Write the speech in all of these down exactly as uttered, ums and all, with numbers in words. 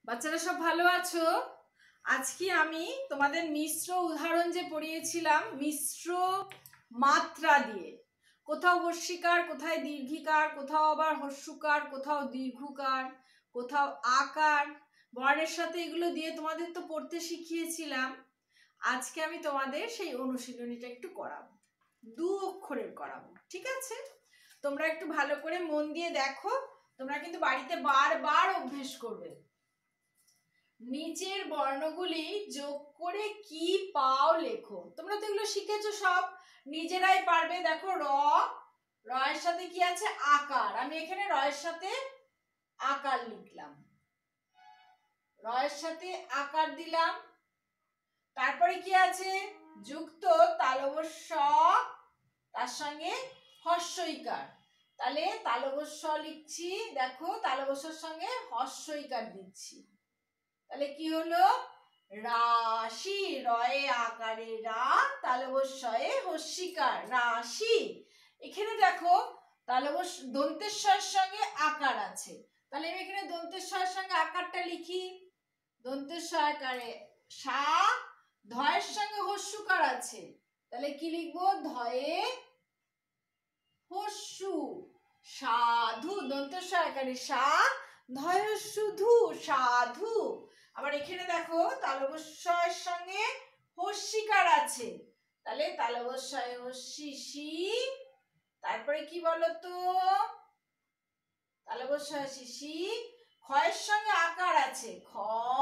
বাচ্চারা সব ভালো আছো? আজকে আমি তোমাদের মিশ্র উদাহরণ যে পড়িয়েছিলাম মিশ্র মাত্রা দিয়ে, কোথাও হর্ষিকার, কোথায় দীর্ঘিকার, কোথাও আবার হর্ষুকার, কোথাও দীর্ঘকার, কোথাও আকার, বর্ণের সাথে এগুলো দিয়ে তোমাদের তো পড়তে শিখিয়েছিলাম। আজকে আমি তোমাদের সেই অনুশীলনীটা একটু করাবো, দু অক্ষরের করাবো, ঠিক আছে? তোমরা একটু ভালো করে মন দিয়ে দেখো, তোমরা কিন্তু বাড়িতে বারবার অভ্যেস করবে। নিচের বর্ণগুলি যোগ করে কি পাও লেখো। তোমরা তো এগুলো শিখেছো, সব নিজেরাই পারবে। দেখো, র র এর সাথে কি আছে? আকার। আমি এখানে র এর সাথে আকার লিখলাম, র এর সাথে আকার দিলাম। তারপরে কি আছে? যুক্ত তালব্য স, তার সঙ্গে হর্ষইকার। তাহলে তালব্য স লিখছি, দেখো তালব্য সর সঙ্গে হর্ষইকার দিচ্ছি। তাহলে কি হলো? রাশি। রয়ে আকারে রা, তালব্য শয়ে হর্ষিকার, রাশি। এখানে দেখো তালব্য দন্তেশ্বরের সঙ্গে আকার আছে, তাহলে আমি এখানে দন্তেশ্বরের সঙ্গে আকারটা লিখি। দন্তেশ্বর আকারে সা, ধয়ের সঙ্গে হর্ষুকার আছে, তাহলে কি লিখবো? ধয়ে হর্ষু, সাধু। দন্তেশ্বর আকারে সা, ধয় হর্ষু ধু, সাধু। আবার এখানে দেখো তালব্য শ-এর সঙ্গে হর্ষিকার আছে, তাহলে তালব্য শ-এ হর্ষি সি। তারপরে কি বলতো? তালব্য শ-এ হর্ষি সি। খ-এর সঙ্গে আকার আছে, খ,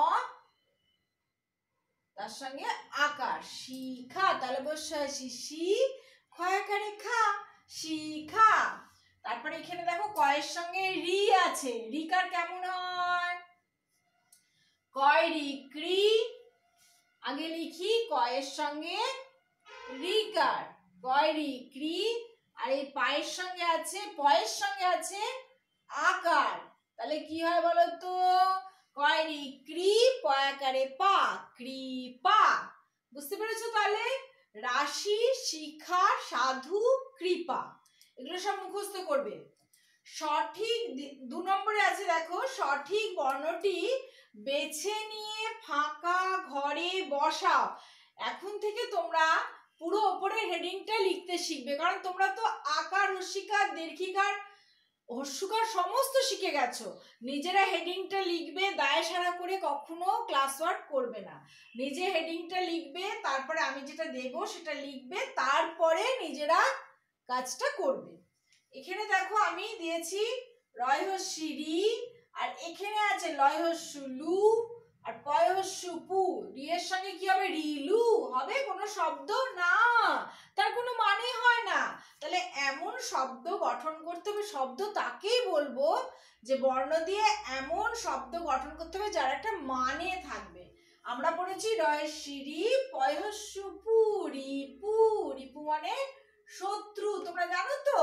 তার সঙ্গে আকার, শিখা। তালব্য শ-এ হর্ষি সি, খ আকারে খা, শিখা। তারপরে এখানে দেখো ক-এর সঙ্গে রি আছে, রিকার কেমন হয়? কয় রি ক্রি। আগে লিখি কয়ের সঙ্গে রিকার, কয় রি ক্রি। আর এই পায়ের সঙ্গে আছে, পয়ের সঙ্গে আছে আকার, তাহলে কি হয় বলতো? কয় রি ক্রি, পয়াকারে পা, কৃপা। বুঝতে পেরেছো? তাহলে রাশি, শিখা, সাধু, কৃপা, এগুলো সব মুখস্থ করবে। সঠিক দু নম্বরে আছে, দেখো সঠিক বর্ণটি বেছে নিয়ে ফাঁকা ঘরে বসাও। এখন থেকে তোমরা পুরো উপরের হেডিংটা লিখতে শিখবে, কারণ তোমরা তো আকার, হর্ষিকার, দীর্ঘিকার, হর্ষুকার সমস্ত শিখে গেছো। নিজেরা হেডিংটা লিখবে, দায় সারা করে কখনো ক্লাস ওয়ার্ক করবে না। নিজে হেডিংটা লিখবে, তারপরে আমি যেটা দেব সেটা লিখবে, তারপরে নিজেরা কাজটা করবে। এখানে দেখো আমি দিয়েছি রয় হর্ষি রি, আর এখানে আছে লয় হর্ষু লু, আর পয় হর্ষু পু। রি এর সঙ্গে কি হবে? রিলু হবে কোনো শব্দ না, তার কোনো মানে হয় না। তাহলে এমন শব্দ গঠন করতে হবে, শব্দ তাকেই বলবো যে বর্ণ দিয়ে এমন শব্দ গঠন করতে হবে যার একটা মানে থাকবে। আমরা পড়েছি রয় শিরি, পয় হর্ষু পু, রিপু। রিপু মানে শত্রু, তোমরা জানো তো?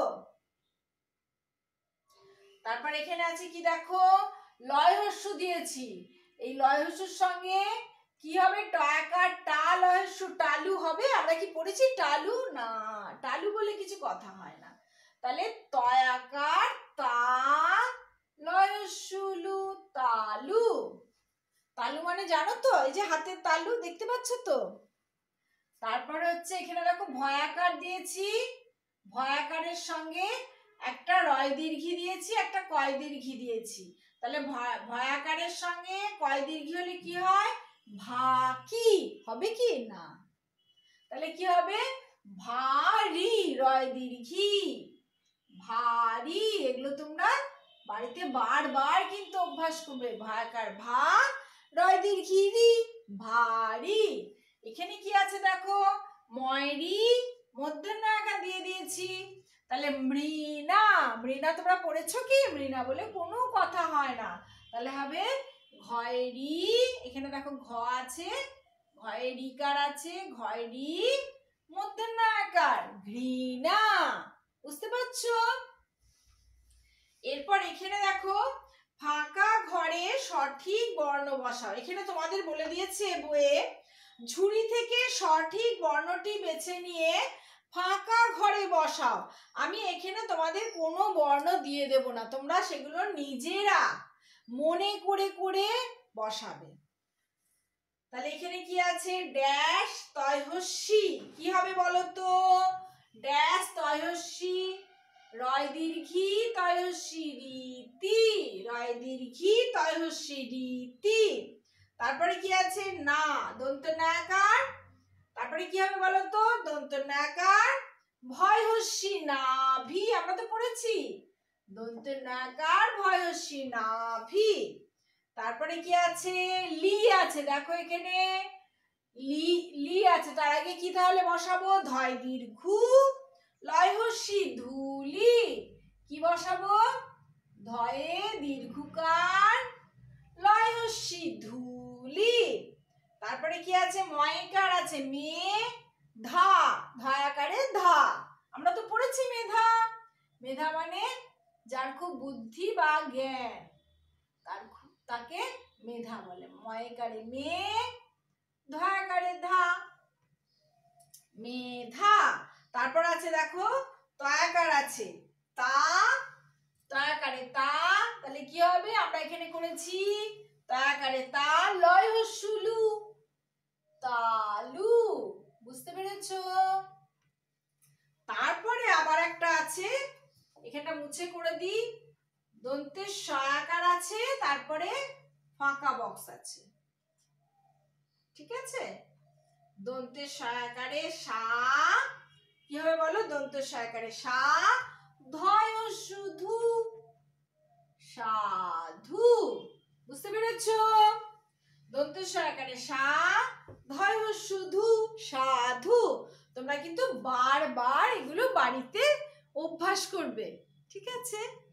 তারপর এখানে আছে কি? দেখো লয় হর্ষু দিয়েছি, এই লয় হর্ষুর সঙ্গে কি হবে? টয়াকার টা, লয় হর্ষু টালু হবে। আমরা কি পড়েছি টালু? না, টালু বলে কিছু কথা হয় না। তাহলে তয়াকার তা, লয় হর্ষু লু, তালু। তালু মানে জানো তো? এই যে হাতের তালু দেখতে পাচ্ছ তো? তারপরে হচ্ছে এখানে দেখো ভয়াকার দিয়েছি, ভয়াকারের সঙ্গে একটা রয় দীর্ঘি দিয়েছি, একটা কয় দীর্ঘি দিয়েছি। তাহলে ভয়াকারের সঙ্গে কয় দীর্ঘি হলে কি হয়? ভাকি হবে কি? না। তাহলে কি হবে? ভারী, রয় দীর্ঘি, ভারী। এগুলো তোমরা বাড়িতে বারবার কিন্তু অভ্যাস করবে। ভয়াকার ভা, রয় দীর্ঘি রি, ভারী। এখানে কি আছে দেখো? ময়রি, মধ্যম আকার দিয়ে দিয়েছি, তাহলে মৃণা। মৃণা তোমরা পড়েছো কি? মৃণা বলে কোনো কথা হয় না, তাহলে হবে ঘয়রি। এখানে দেখো ঘ আছে, ঘয়ে রিকার আছে, ঘয়রি, মধ্যম আকার, ঘৃণা। বুঝতে পারছো? এরপর এখানে দেখো ফাঁকা ঘরে সঠিক বর্ণ বসাও। এখানে তোমাদের বলে দিয়েছে বইয়ে, ঝুড়ি থেকে সঠিক বর্ণটি বেছে নিয়ে ফাঁকা ঘরে বসাও। আমি এখানে তোমাদের কোনো বর্ণ দিয়ে দেব না, তোমরা সেগুলো নিজেরা মনে করে করে বসাবে। তাহলে এখানে কি আছে? ড্যাশ তয়হস্যি, কি হবে বলো তো? ড্যাশ তয়হস্যি, রয় দীর্ঘি তয়হস্যি রীতি, রয় দীর্ঘি তয়হস্যি রীতি। তারপরে কি আছে? না, দন্ত নাকার। তারপরে কি হবে বলো তো? দন্ত নাকার ভয়হস্যি নাভি, আমরা তো পড়েছি দন্ত নাকার ভয়হস্যি নাভি। তারপরে কি আছে? লি আছে, দেখো এখানে লি লি আছে, তার আগে কি তাহলে বসাবো? ধয় দীর্ঘ লয়হস্যি ধুলি, কি বসাবো? ধয়ে দীর্ঘকার লয়হস্যি ধুলি। তারপরে কি আছে? ময়কার আছে, মে ধা, ধয়াকারে ধা, আমরা তো পড়েছি মেধা। মেধা মানে যার খুব বুদ্ধি বা জ্ঞান, তার তাকে মেধা বলে। ময়কারে মে, ধয়াকারে ধা, মেধা। তারপর আছে দেখো তয়াকার আছে, তা, তয়াকারে তা, তাহলে কি হবে? আমরা এখানে করেছি তয়াকারে তা লয়হস্যুলু, তালু, বুঝতে পেরেছো? তারপরে আবার একটা আছে, এখানটা মুছে করে দিই, দন্তের সয়াকার আছে, তারপরে ফাঁকা বক্স আছে, ঠিক আছে? দন্তের সয়াকারে সা, কি হবে বলো? দন্তের সয়াকারে সা, ধয় শুধু সাধু, বুঝতে পেরেছো? দন্তের সয়াকারে সা, ধয় শুধু সাধু। তোমরা কিন্তু বারবার এগুলো বাড়িতে অভ্যাস করবে, ঠিক আছে?